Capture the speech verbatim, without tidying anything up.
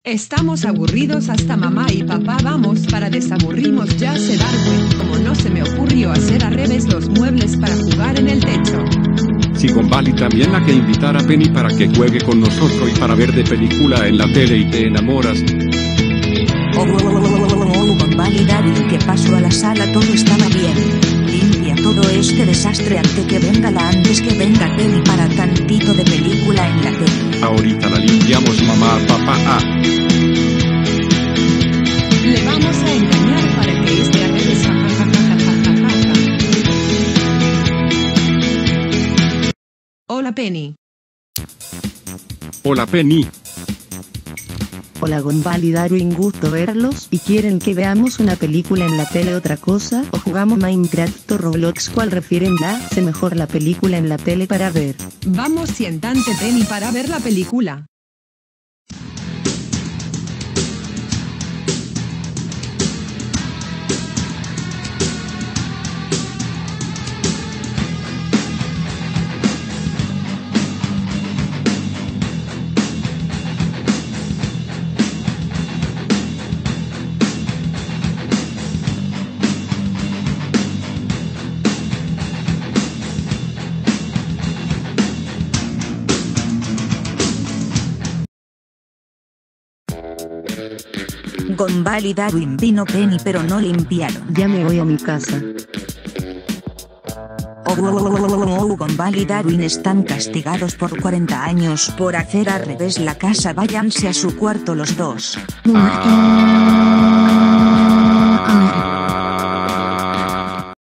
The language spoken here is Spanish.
Estamos aburridos hasta mamá y papá vamos para desaburrimos ya se Darwin. Como no se me ocurrió hacer al revés los muebles para jugar en el techo. Si Gombali también la que invitar a Penny para que juegue con nosotros y para ver de película en la tele y te enamoras. Oh, oh, oh, oh, oh, oh, Gombali Darwin, que pasó a la sala, todo estaba bien. Limpia todo este desastre antes que venga la antes que venga Penny para tantito de película en la tele. Ahorita la limpiamos mamá, papá, ah. Le vamos a engañar para que esté al revés. Ja, ja, ja, ja, ja, ja, ja. Hola Penny. Hola Penny. Hola Gombali Darwin, gusto verlos. ¿Y quieren que veamos una película en la tele, otra cosa? ¿O jugamos Minecraft o Roblox? ¿Cuál refieren? La hace mejor la película en la tele para ver. Vamos siéntate Penny para ver la película. Gombali Darwin vino Penny pero no limpiaron. Ya me voy a mi casa. Oh, oh, oh, oh, oh, Gombali Darwin están castigados por cuarenta años por hacer al revés la casa. Váyanse a su cuarto los dos. Ah.